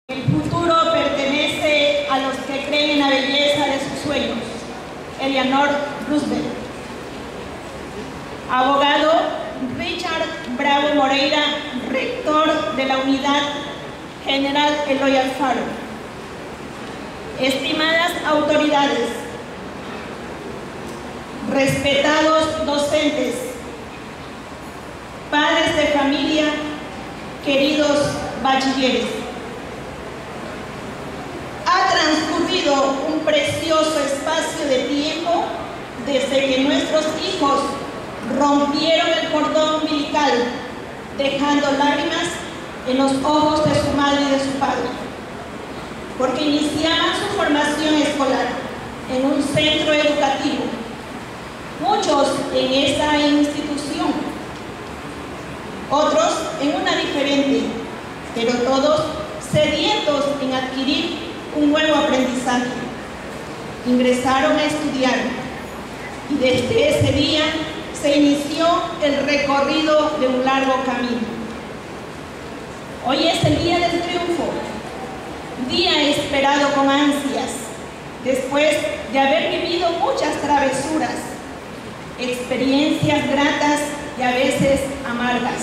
El futuro pertenece a los que creen en la belleza de sus sueños. Eleanor Roosevelt. Abogado Richard Bravo Moreira, rector de la Unidad General Eloy Alfaro. Estimadas autoridades, respetados docentes, padres de familia, queridos bachilleres. Ha transcurrido un precioso espacio de tiempo desde que nuestros hijos rompieron el cordón umbilical, dejando lágrimas en los ojos de su madre y de su padre, porque iniciaban su formación escolar en un centro educativo, muchos en esa institución, otros en una diferente, pero todos sedientos en adquirir un nuevo aprendizaje. Ingresaron a estudiar y desde ese día se inició el recorrido de un largo camino. Hoy es el día del triunfo, día esperado con ansias, después de haber vivido muchas travesuras, experiencias gratas y a veces amargas,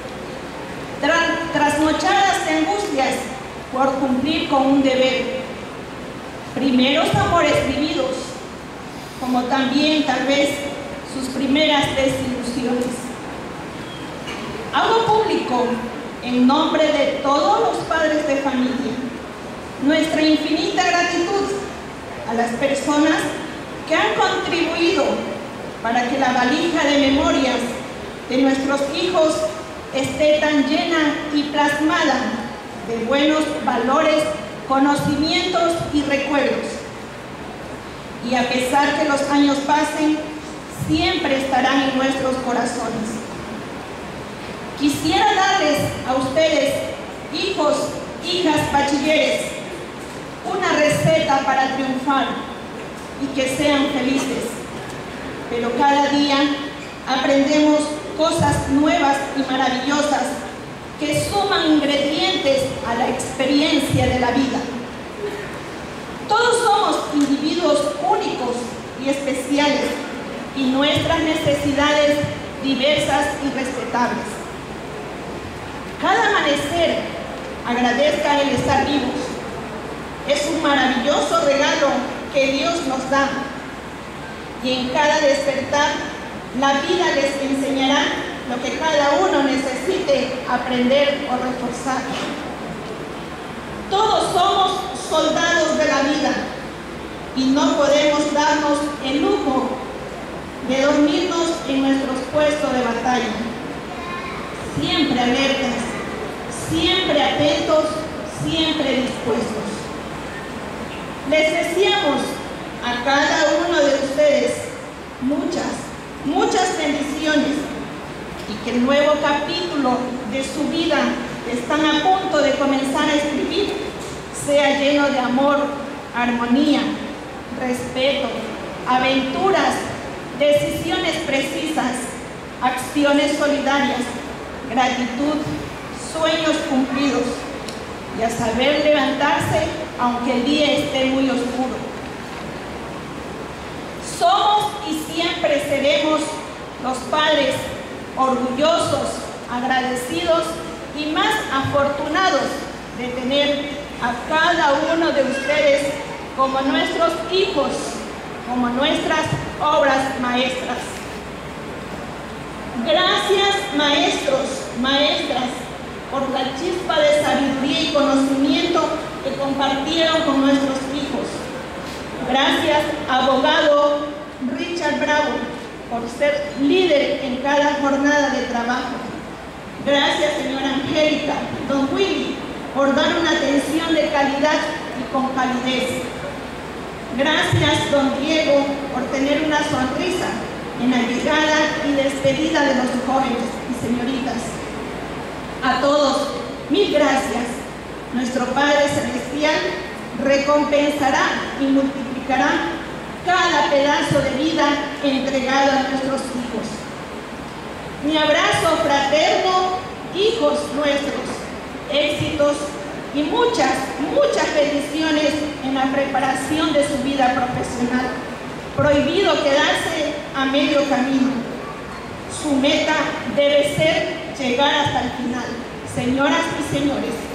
trasnochadas de angustias por cumplir con un deber, primeros amores vividos, como también tal vez sus primeras desilusiones. Hago público, en nombre de todos los padres de familia, nuestra infinita gratitud a las personas que han contribuido para que la valija de memorias de nuestros hijos esté tan llena y plasmada de buenos valores, conocimientos y recuerdos. Y a pesar que los años pasen, siempre estarán en nuestros corazones. Quisiera darles a ustedes, hijos, hijas bachilleres, una receta para triunfar y que sean felices. Pero cada día aprendemos cosas nuevas y maravillosas que suman ingredientes a la experiencia de la vida. Todos somos individuos únicos y especiales y nuestras necesidades diversas y respetables. Cada amanecer agradezca el estar vivos. Es un maravilloso regalo que Dios nos da. Y en cada despertar, la vida les enseñará lo que cada uno necesite aprender o reforzar. Todos somos soldados de la vida y no podemos darnos el lujo de dormirnos en nuestros puestos de batalla. Siempre alertas, siempre atentos, siempre dispuestos. Les deseamos a cada uno de ustedes muchas bendiciones y que el nuevo capítulo de su vida que están a punto de comenzar a escribir sea lleno de amor, armonía, respeto, aventuras, decisiones precisas, acciones solidarias, gratitud, sueños cumplidos y a saber levantarse aunque el día esté muy oscuro. Somos y siempre seremos los padres orgullosos, agradecidos y más afortunados de tener a cada uno de ustedes como nuestros hijos, como nuestras obras maestras. Gracias, maestros, maestras, por la chispa de sabiduría y conocimiento que compartieron con nuestros hijos. Gracias, abogado Richard Bravo, por ser líder en cada jornada de trabajo. Gracias, señora Angélica, don Willy, por dar una atención de calidad y con calidez. Gracias, don Diego, por tener una sonrisa en la llegada y despedida de los jóvenes y señoritas. A todos, mil gracias. Nuestro Padre Celestial recompensará y multiplicará cada pedazo de vida entregado a nuestros hijos. Mi abrazo fraterno, hijos nuestros, éxitos y muchas bendiciones en la preparación de su vida profesional. Prohibido quedarse a medio camino. Su meta debe ser llegar hasta el final. Señoras y señores,